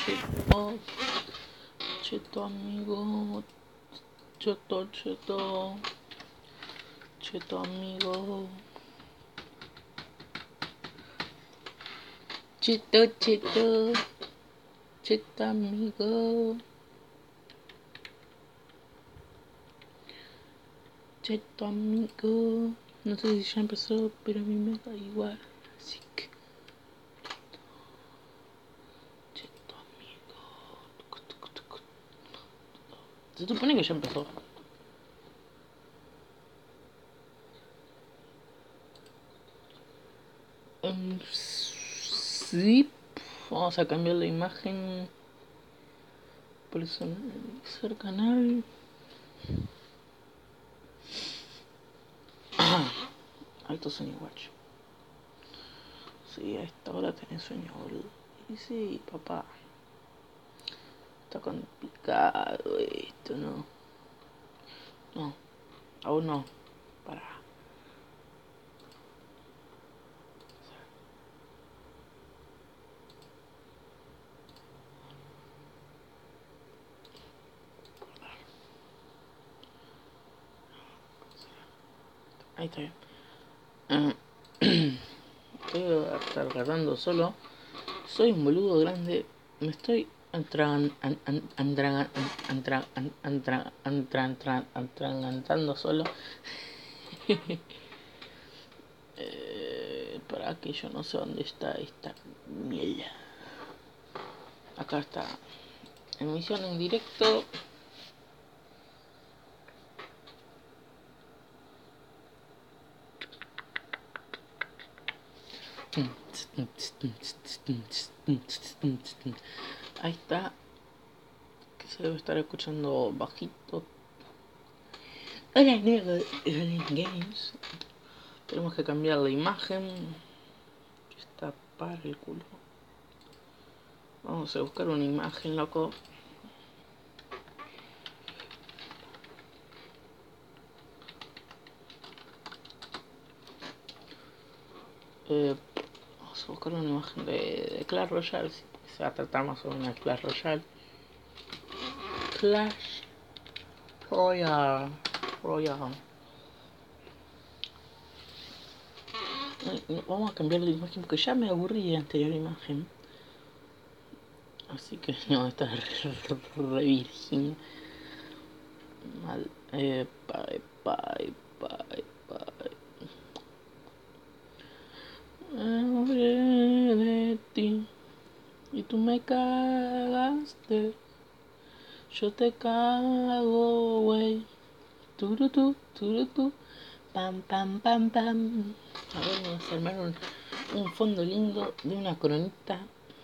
cheto, cheto amigo, cheto, cheto, cheto amigo, cheto, cheto, cheto amigo, cheto amigo. No sé si ya empezó, pero a mí me da igual, así que cheto amigo. Se supone que ya empezó. Sí, vamos a cambiar la imagen. Personalizar canal. Alto sueño, guacho. Sí, a esta hora tenés sueño, boludo. Y sí, papá. Está complicado esto, ¿no? No, aún no. Para. Ahí está bien. Estoy tratando solo. Soy un boludo grande. Me estoy atragantando solo. Para que yo no sé dónde está esta mierda. Acá está. Emisión en directo. Ahí está. Que se debe estar escuchando bajito. Hola, negro Games. Tenemos que cambiar la imagen. Está para el culo. Vamos a buscar una imagen, loco. Vamos a buscar una imagen de Clash Royale. Se va a tratar más o menos de Clash Royale. Clash Royale. Vamos a cambiar de imagen porque ya me aburrí de la anterior imagen. Así que no, esta es re virgen. Mal. Hablé de ti y tú me cagaste. Yo te cago, wey. Turutu, turutu. Pam, pam, pam, pam. A ver, vamos a armar un fondo lindo de una coronita.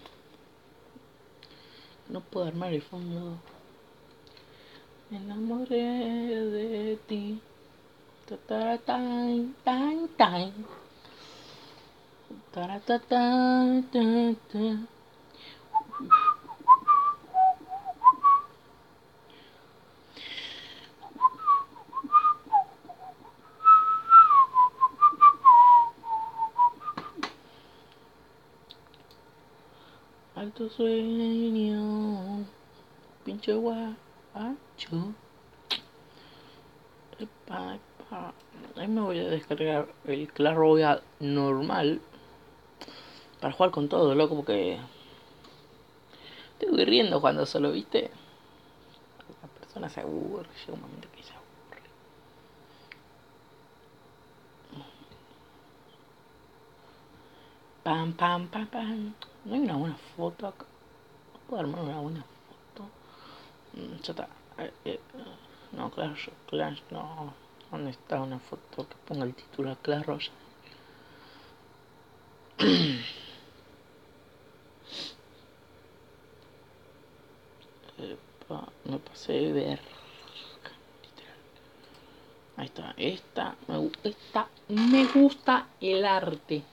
No puedo armar el fondo. Me enamoré de ti. Tataratain, tain, tain. Taratata, ta, ta. Alto sueño, pinche guacho. Epa, epa. Ahí me voy a descargar el Clash Royale normal para jugar con todo, loco, porque estoy riendo cuando solo, ¿viste? La persona se aburre, llega un momento que se aburre. Pam, pam, pam, pam. No hay una buena foto acá. No puedo armar una buena foto. Ya está. No, Clash, no. ¿Dónde está una foto que ponga el título Clash Royale? Me pasé de ver. Ahí está. Esta me gusta el arte.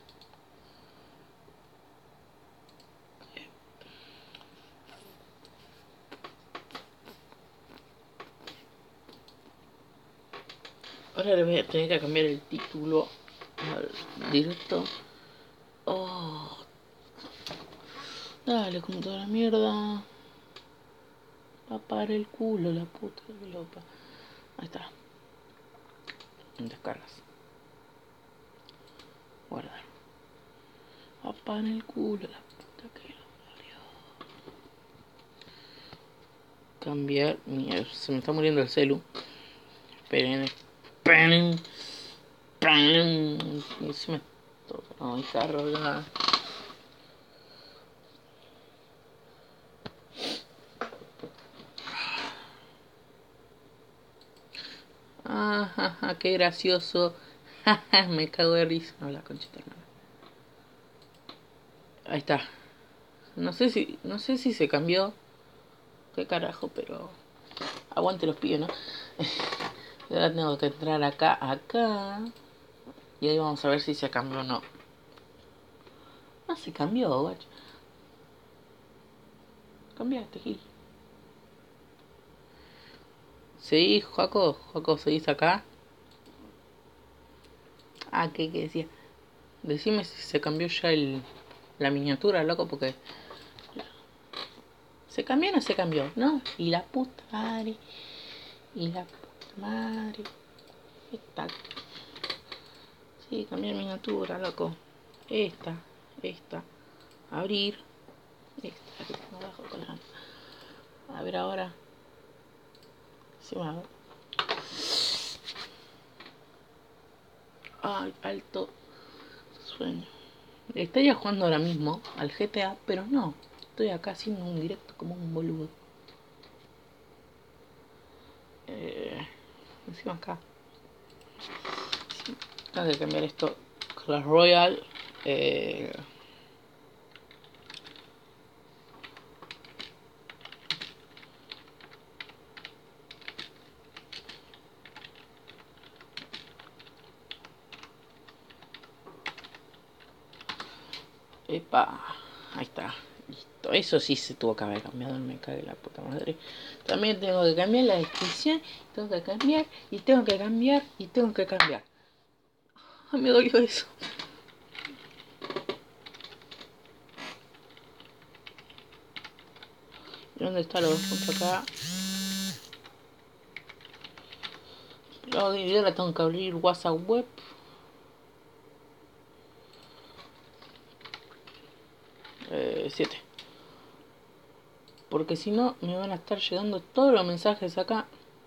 Ahora le voy a tener que cambiar el título al directo. Oh. Dale, computadora mierda. Va para el culo la puta de lopa. Ahí está. Descargas. Guardar. Va para el culo la puta que lo parió. Cambiar. Se me está muriendo el celu. Esperen. Esperen. Esperen. Y se me toca. No, carga. Ajá, qué gracioso. Me cago de risa. No, la conchita no. Ahí está. No sé si se cambió. Qué carajo, pero aguante los pibes, ¿no? Y ahora tengo que entrar acá. Y ahí vamos a ver si se cambió o no. No se cambió, guacho. Cambiaste, Gil. ¿Seguís, Joaco? ¿Joaco, seguís acá? Ah, ¿qué decía? Decime si se cambió ya la miniatura, loco, porque... ¿Se cambió o no se cambió? ¿No? Y la puta madre. Y la puta madre. Esta. Sí, cambiar miniatura, loco. Esta. Abrir. Esta. Abajo con la... A ver ahora. Se va a ver. Ay, alto sueño. Estaría jugando ahora mismo al GTA, pero no. Estoy acá haciendo un directo como un boludo. Encima acá. Tengo que cambiar esto. Clash Royale. Epa. Ahí está. Listo. Eso sí se tuvo que haber cambiado. Me cague la puta madre. También tengo que cambiar la descripción. Tengo que cambiar. Y tengo que cambiar. Y tengo que cambiar. Ay, me dolió eso. ¿Dónde está lo punto acá? Yo ahora tengo que abrir WhatsApp web. Siete. Porque si no me van a estar llegando todos los mensajes acá.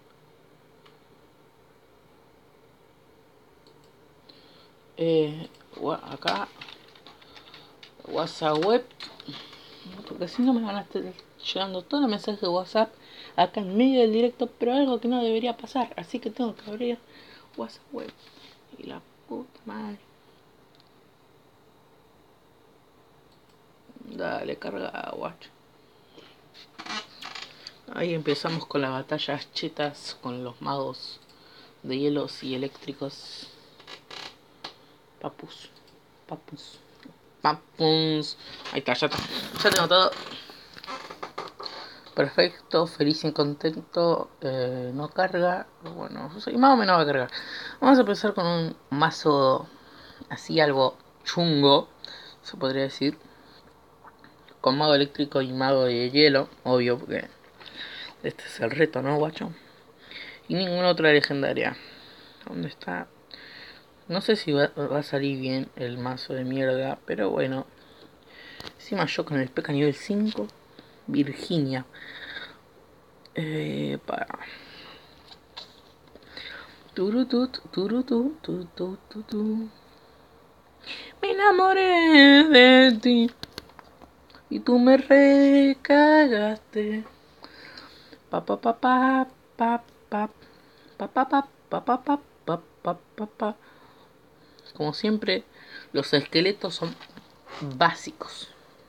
Acá. WhatsApp web. Porque si no me van a estar llegando todos los mensajes de WhatsApp acá en medio del directo. Pero algo que no debería pasar. Así que tengo que abrir WhatsApp web. Y la puta madre. Dale, carga, guacho. Ahí empezamos con las batallas chetas con los magos de hielos y eléctricos. Papus. Ahí está, ya está. Ya tengo todo. Perfecto, feliz y contento. No carga. Bueno, más o menos va a cargar. Vamos a empezar con un mazo así algo chungo, se podría decir. Con mago eléctrico y mago de hielo, obvio, porque este es el reto, ¿no, guacho? Y ninguna otra legendaria. ¿Dónde está? No sé si va a salir bien el mazo de mierda, pero bueno. Encima yo con el P.K. nivel 5. Virginia. Para. Me enamoré de ti. Y tú me recagaste. Pa pa pa pa pa pa pa pa pa pa pa pa pa pa pa pa. Como siempre, los esqueletos son básicos.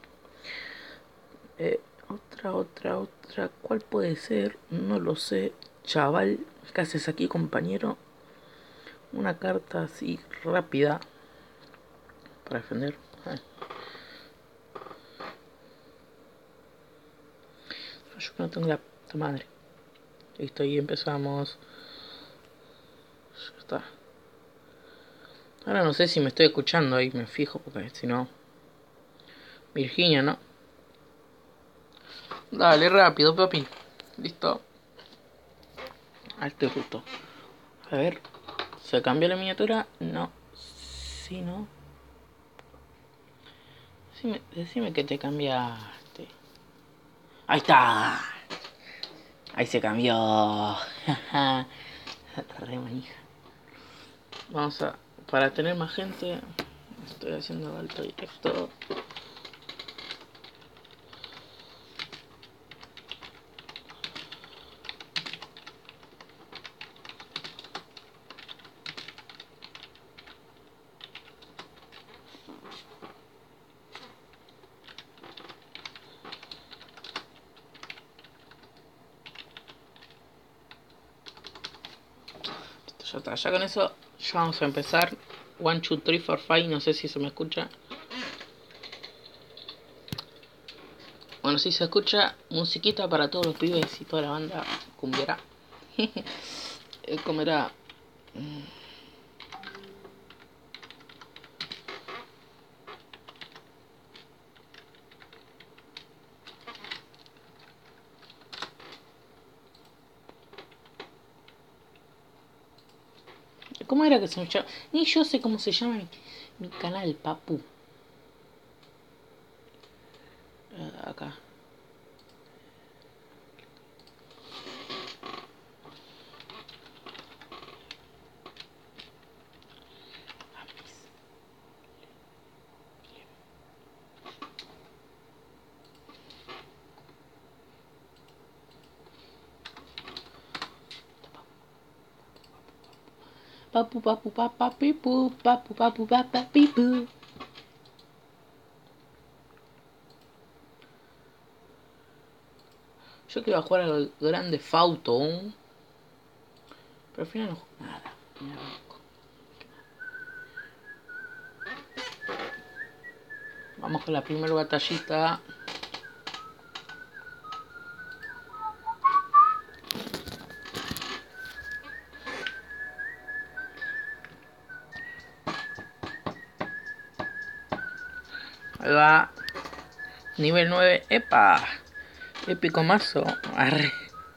Otra. ¿Cuál puede ser? No lo sé. Chaval, ¿qué haces aquí, compañero? Una carta así rápida para defender. Yo no tengo la puta madre. Listo, ahí empezamos. Ya está. Ahora no sé si me estoy escuchando ahí, me fijo, porque si no... Virginia, ¿no? Dale, rápido, papi. Listo. Ahí estoy justo. A ver. ¿Se cambió la miniatura? No. Sí, no. Decime que te cambiaste. Ahí está. Ahí se cambió. Re manija. Vamos a... Para tener más gente... Estoy haciendo alto directo. Ya está, ya con eso ya vamos a empezar. 1, 2, 3, 4, 5, no sé si se me escucha. Bueno, si se escucha musiquita para todos los pibes y toda la banda cumbiera. ¿Cómo era? ¿Cómo era que se me llama? Ni yo sé cómo se llama mi canal, papu. Acá. Papu, papu, papa, pipu, papu, papu, papa, pipu. Yo que iba a jugar al grande Fauto, pero al final no juego nada. Vamos con la primera batallita. Ahí va. Nivel 9. ¡Epa! Épico mazo. Arre.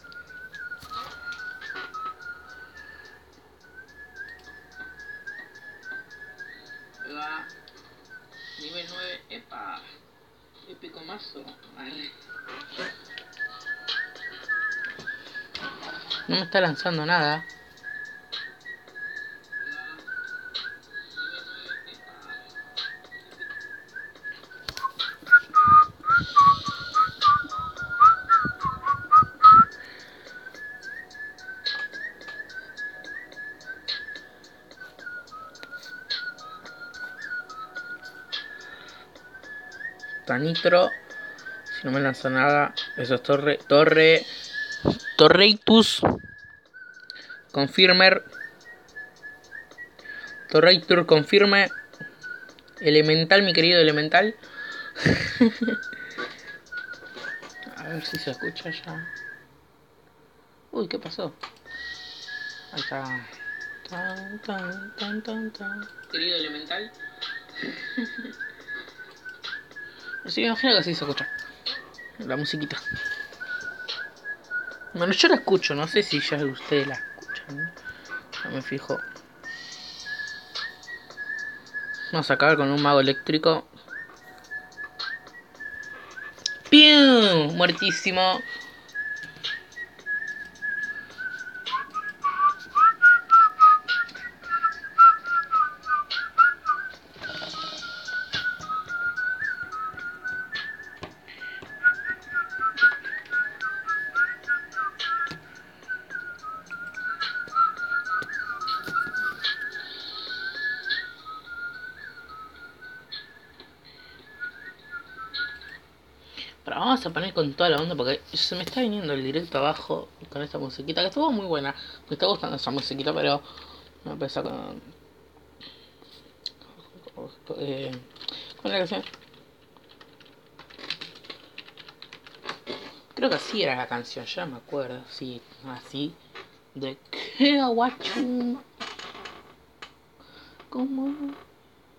Ahí va. Nivel 9. ¡Epa! Épico mazo. Arre. No me está lanzando nada. Tanitro. Si no me lanza nada. Eso es Torreitus. Confirmer. Torreitur confirme. Elemental, mi querido Elemental. A ver si se escucha ya. Uy, ¿qué pasó? Ahí está. Tan, tan, tan, tan, tan. Querido Elemental. Así que imagino que así se escucha. La musiquita. Bueno, yo la escucho, no sé si ya ustedes la escuchan. No me fijo. Vamos a acabar con un mago eléctrico. ¡Pium! Muertísimo. Pero vamos a poner con toda la onda porque se me está viniendo el directo abajo con esta musiquita que estuvo muy buena. Me está gustando esa musiquita, pero me empezó con la canción. Creo que así era la canción, ya me acuerdo. Sí, así. De que aguachum. ¿Cómo?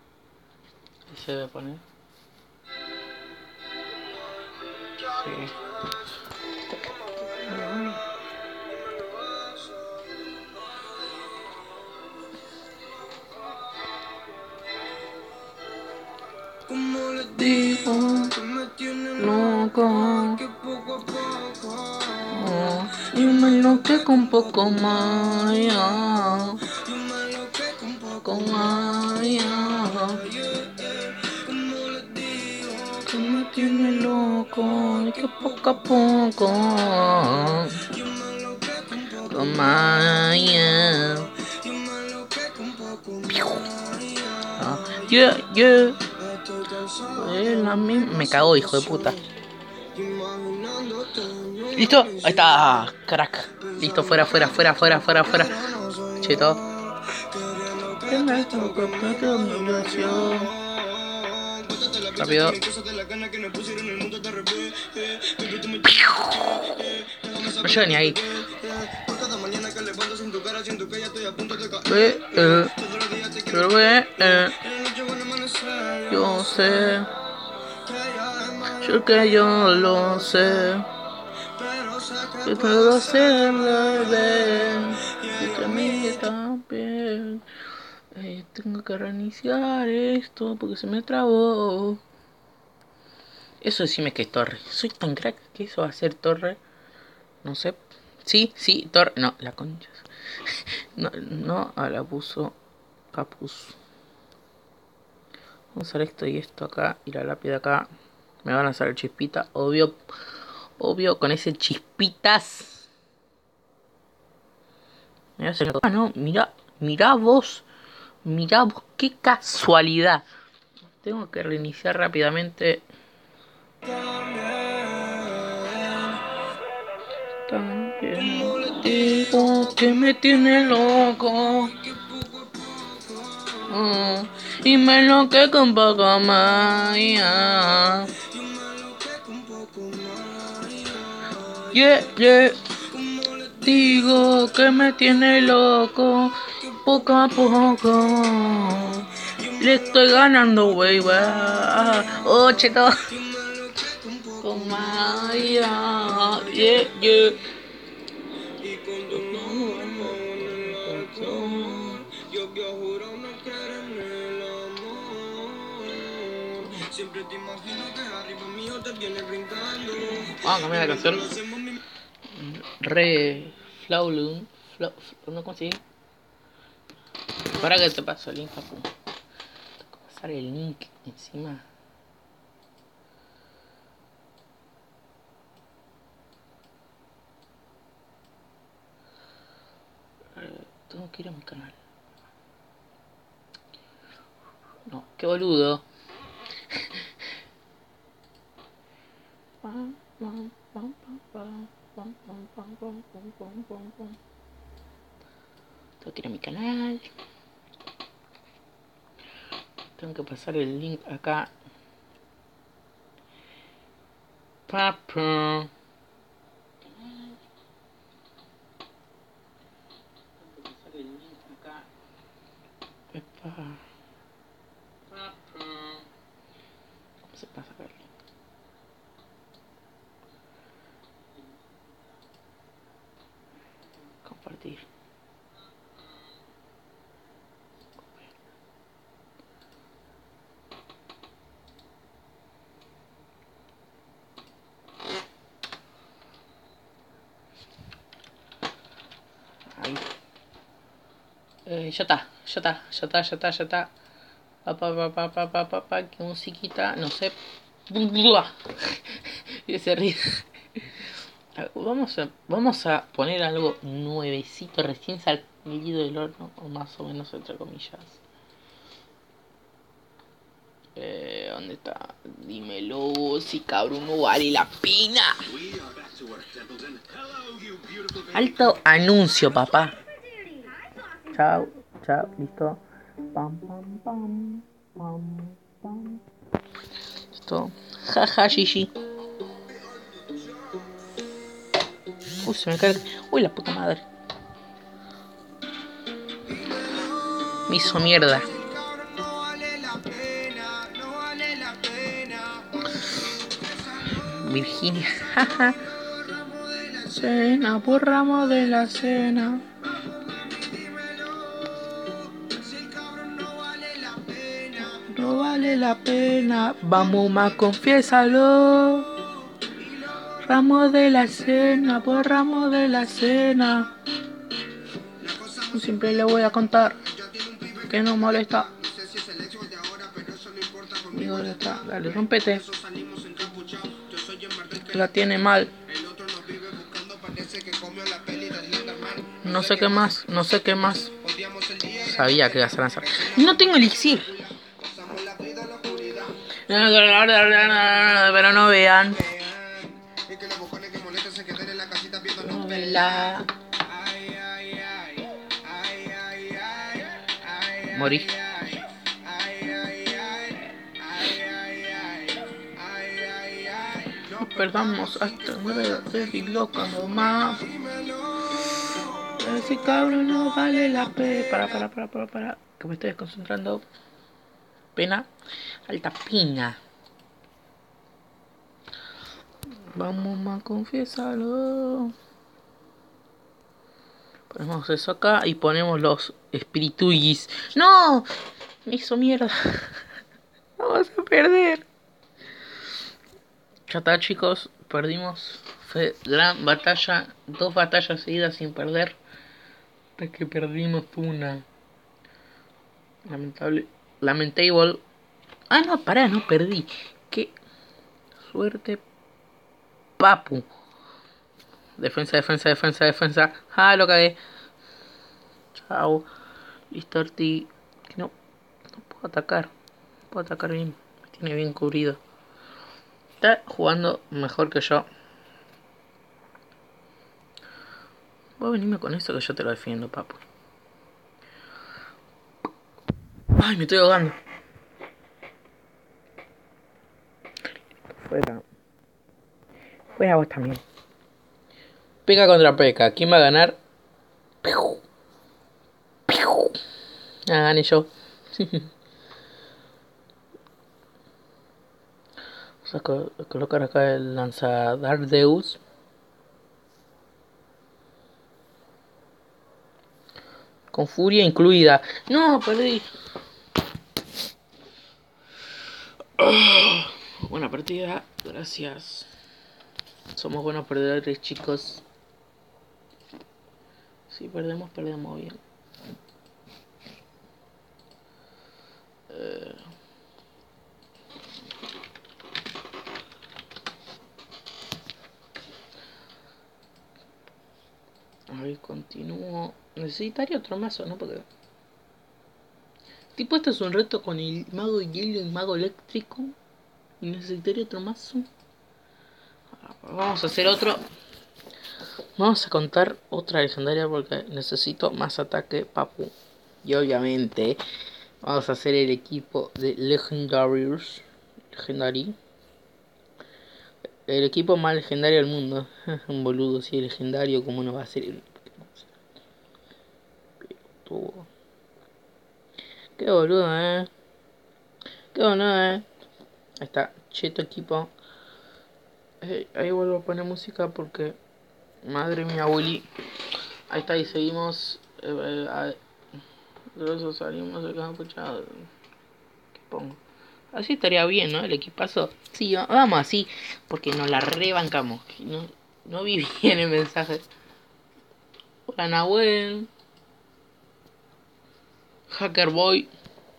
Ahí se debe poner. Sí. Como les digo, que me tiene loco, que poco a poco y me enloquezco un poco más, yeah. Y me enloquezco un poco más, yeah. Como les digo, que me tiene loco y que poco a poco y me enloquezco un poco más, yeah. Y me enloquezco un poco más, yeah, yeah. Me cagó, hijo de puta. ¿Listo? Ahí está, crack. Listo, fuera. Cheto. Rápido. No llega ni ahí. Yo sé. Yo lo sé. Que puedo hacerlo bien. Y que a mí también. Tengo que reiniciar esto porque se me trabó. Eso decime que es torre. Soy tan crack que eso va a ser torre. No sé. Sí, torre. No, la concha. No, la puso Capuz. Vamos a hacer esto y esto acá. Y la lápida acá. Me van a hacer chispita. Obvio, con ese chispitas. No, mirá vos. Qué casualidad. Tengo que reiniciar rápidamente. También digo que me tiene loco. Y me enloquezco un poco más. Yeah. Digo que me tiene loco. Poco a poco le estoy ganando, wey. Oh, cheto. Yeah. Yo que juro no quieren el amor. Siempre te imagino que arriba mío te viene brincando. Cambiar la canción. Re Flaulun. No conseguí. Para que te paso el link, papu. Tengo que pasar el link encima. Tengo que ir a mi canal. No, qué boludo. Tengo que ir a mi canal. Tengo que pasar el link acá. Papa. Tengo que pasar el link acá. ¿Cómo se pasa acá el link? Compartir. Ahí. Ya está. Qué musiquita, no sé. Y se ríe. Vamos a poner algo nuevecito, recién salido del horno, o más o menos entre comillas. ¿Dónde está? Dímelo, si cabrón no vale la pena. Alto anuncio, papá. Chao, listo. Pam. Listo. Jaja, Gigi. Uy, se me cae. Uy, la puta madre. Me hizo mierda. Virginia. Cena por ramo de la cena. No vale la pena. Vamos más, confiésalo. Ramo de la cena, por ramo de la cena. Siempre le voy a contar que no molesta. Amigo, ya está. Dale, rompete. La tiene mal. No sé qué más, no sé qué más. Sabía que ibas a lanzar. No tengo elixir. Pero no vean. Novela. Morí. No perdamos hasta de loca nomás. Ese cabrón no vale la pena. Para. Que me estoy desconcentrando. Pena. Alta pina. Vamos más, confiésalo. Ponemos eso acá y ponemos los espirituyis. ¡No! Me hizo mierda. Vamos a perder. Ya está, chicos. Perdimos. Fue gran batalla. 2 batallas seguidas sin perder. Hasta que perdimos una. Lamentable. Ah, no, pará, no perdí. Qué suerte. Papu. Defensa. Ah, lo cagué. Chao. Listo, Arti. No puedo atacar. No puedo atacar bien. Me tiene bien cubrido. Está jugando mejor que yo. Voy a venirme con eso que yo te lo defiendo, papu. Ay, me estoy ahogando. Fuera vos también. Peca contra Peca. ¿Quién va a ganar? Ah, gané yo. Vamos a colocar acá el lanzadardeus. Con furia incluida. No, perdí. Buena partida. Gracias. Somos buenos perdedores, chicos. Si perdemos bien. A ver, continúo. Necesitaría otro mazo, ¿no? Porque... Tipo, este es un reto con el mago hielo y el mago eléctrico. Y necesitaría otro mazo. Vamos a hacer otro. Vamos a contar otra legendaria porque necesito más ataque, papu. Y obviamente vamos a hacer el equipo de Legendarios. Legendary. El equipo más legendario del mundo. Un boludo, si es legendario, ¿cómo no va a ser el... Qué boludo, Qué boludo, Ahí está, cheto equipo. Ahí vuelvo a poner música porque... Madre mía, Willy. Ahí está, y seguimos. De eso salimos de campo, ¿qué pongo? Así estaría bien, ¿no? El equipazo. Sí, vamos así, porque nos la rebancamos. No vi bien el mensaje. Hola, Nahuel. Hacker Boy.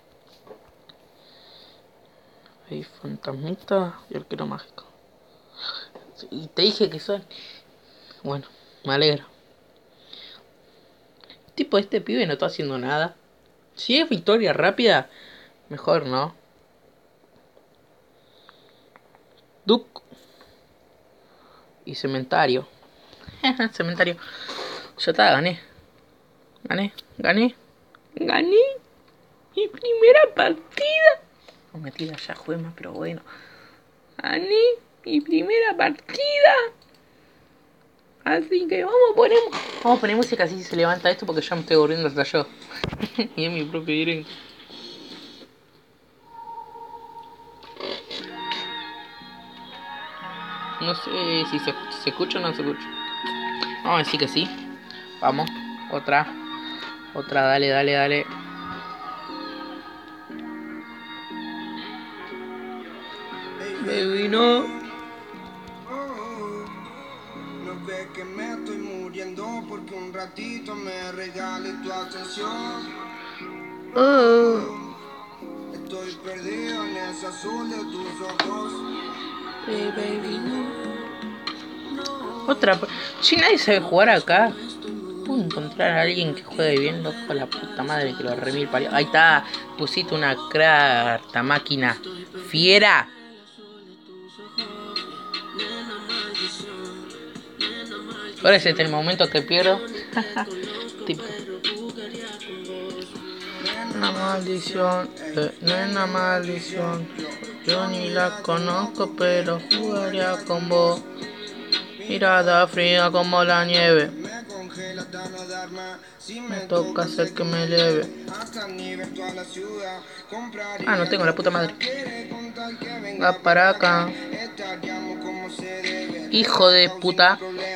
Hay fantasmita y arquero mágico. Y te dije que son... Bueno, me alegro. Tipo, este pibe no está haciendo nada. Si es victoria rápida, mejor, ¿no? Duke y Cementario. Cementario. Ya está, gané. Gané. Mi primera partida. No, mentira, ya jugué más, pero bueno. Gané mi primera partida. Así que vamos a poner música así se levanta esto porque ya me estoy aburriendo hasta yo. Y es mi propio directo. No sé si se escucha o no se escucha. Vamos a decir que sí. Vamos. Otra. Dale, dale, dale. Baby, no. No ves que me estoy muriendo porque un ratito me regales tu atención. Estoy perdido en ese azul de tus ojos. Baby, no. Otra. Si nadie sabe jugar acá. Puedo encontrar a alguien que juegue bien, loco, la puta madre que lo remil parió. Ahí está, pusiste una carta, máquina fiera. Ahora ese es el momento que pierdo. Tipo. Una maldición, nena maldición. Yo ni la conozco, pero jugaría con vos. Mirada fría como la nieve. Me toca hacer que me eleve. Ah, no tengo la puta madre. Va para acá. Hijo de puta.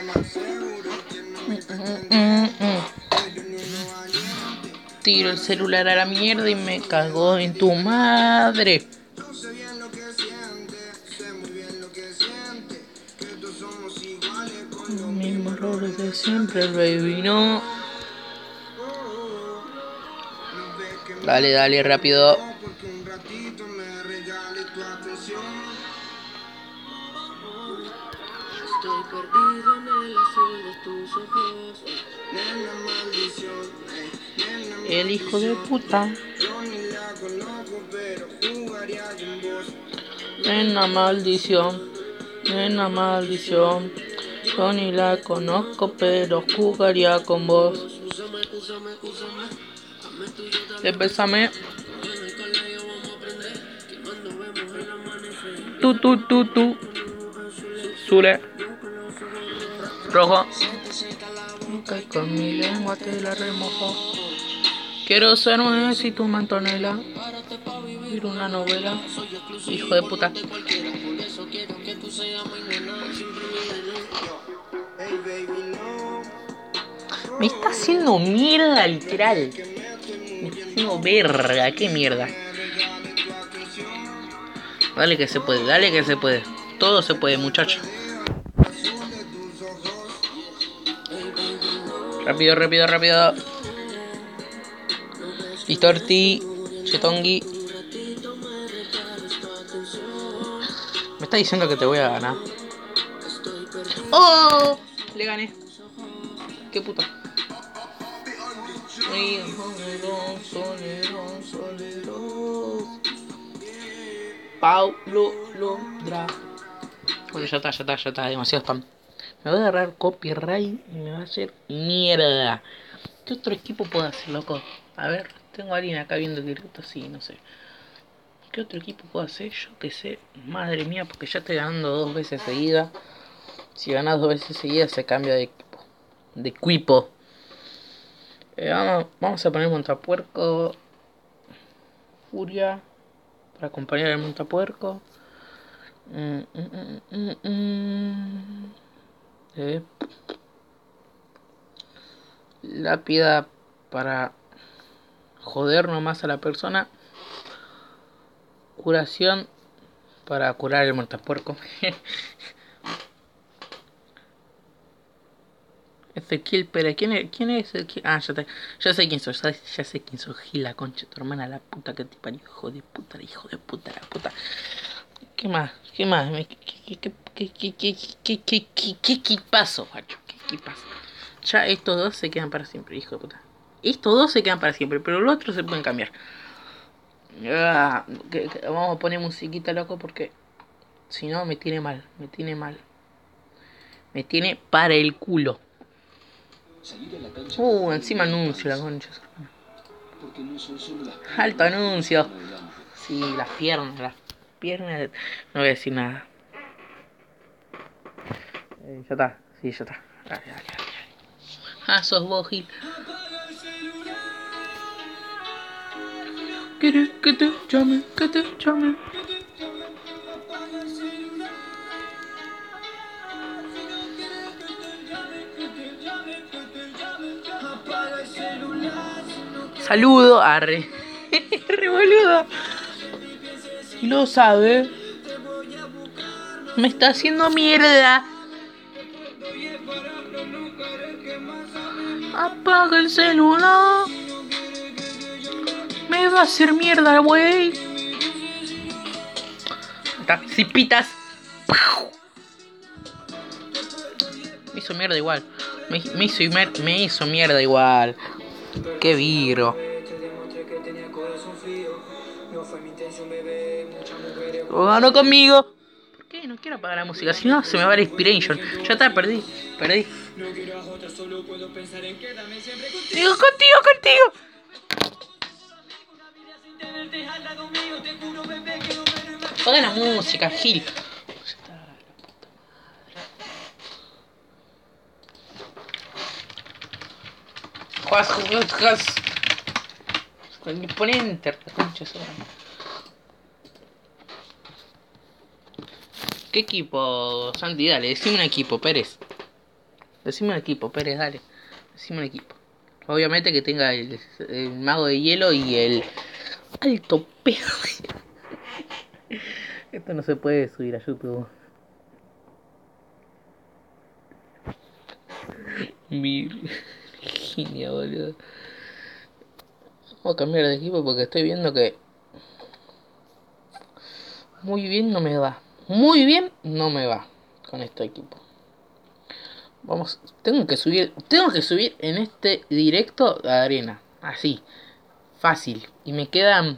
Tiro el celular a la mierda y me cago en tu madre. Los mismos errores de siempre, el baby no. Dale, dale, rápido. Estoy perdido en el azul de tus ojos. Nena maldición, El hijo de puta. yo ni la conozco, pero jugaría con vos. Nena maldición. Nena maldición. Yo ni la conozco, pero jugaría con vos. Bésame. Tú. Zule. Rojo. Con mi lengua te la remojo. Quiero ser un éxito, Antonella. Ir una novela. Hijo de puta. Me está haciendo mierda, literal. Me está haciendo verga. ¿Qué mierda? Dale que se puede, dale que se puede. Todo se puede, muchacho. Rápido. Listorti. Chetongi. Me está diciendo que te voy a ganar. ¡Oh! Le gané. Qué puta. Paulo Londra. Bueno, ya está. Demasiado spam. Me va a agarrar copyright y me va a hacer mierda. ¿Qué otro equipo puedo hacer, loco? A ver, tengo a alguien acá viendo el directo, sí, no sé. ¿Qué otro equipo puedo hacer? Yo que sé. Madre mía, porque ya estoy ganando 2 veces seguida. Si ganas 2 veces seguidas se cambia de equipo. Vamos a poner montapuerco. Furia. Para acompañar al montapuerco. Lápida para joder nomás a la persona. Curación para curar el montapuerco. Ezequiel Pérez, ¿quién es Ezequiel? Ah, ya sé quién sos, ya sé quién sos, Gila, concha, tu hermana, la puta que te parió, hijo de puta, la puta. ¿Qué más? ¿Qué pasó, macho? ¿Qué pasó? Ya estos dos se quedan para siempre, hijo de puta. Estos dos se quedan para siempre, pero los otros se pueden cambiar. Vamos a poner musiquita, loco, porque si no me tiene mal. Me tiene para el culo. Encima anuncio la concha. Alto anuncio. Sí, las piernas. No voy a decir nada. Ya está. Dale. Ah, sos vos, Gil. ¿Quieres que te llame? saludo, arre. Re boludo. Y lo sabe. Me está haciendo mierda. Apaga el celular. Me va a hacer mierda, güey. Cipitas. Me hizo mierda igual. Me hizo mierda igual. Qué viro. Lo ganó conmigo. ¿Por qué? No quiero apagar la música. Si no, se me va la inspiration. Ya está, perdí. Digo, contigo. Apaga la música, Gil. Pon enter, la concha sola. ¿Qué equipo, Santi? Dale, decime un equipo, Pérez. Dale. Decime un equipo. Obviamente que tenga el mago de hielo y el alto pedo. Esto no se puede subir a YouTube. Virginia, boludo. Vamos a cambiar de equipo porque estoy viendo que muy bien no me va con este equipo. Vamos, tengo que subir en este directo a arena, así, fácil, y me quedan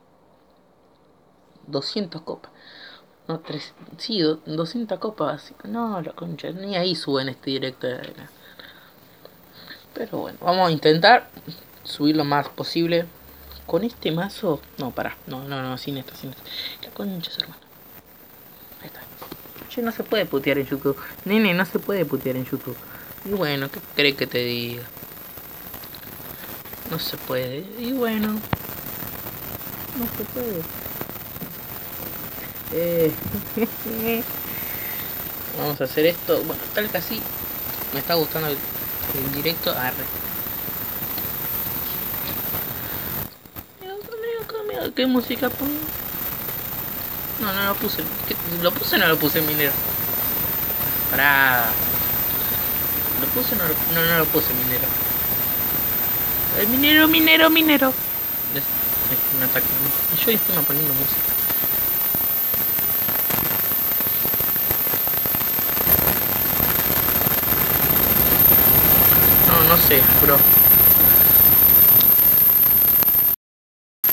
200 copas. No, 200 copas, así. No, la concha, ni ahí suben este directo de arena. Pero bueno, vamos a intentar subir lo más posible. Con este mazo. No, pará. No, sin esta. La concha, hermano. Ahí está. Che, no se puede putear en YouTube. Nene, no se puede putear en YouTube. Y bueno, ¿qué crees que te diga? No se puede. Y bueno. No se puede. Vamos a hacer esto. Bueno, tal que así. Me está gustando el directo. Arre. Mira, ¿qué música pongo? No lo puse. ¿Lo puse o no lo puse, minero? Pará. ¿Lo puse o no lo puse, minero? El minero. Es un ataque. Yo estoy poniendo música. No sé, bro.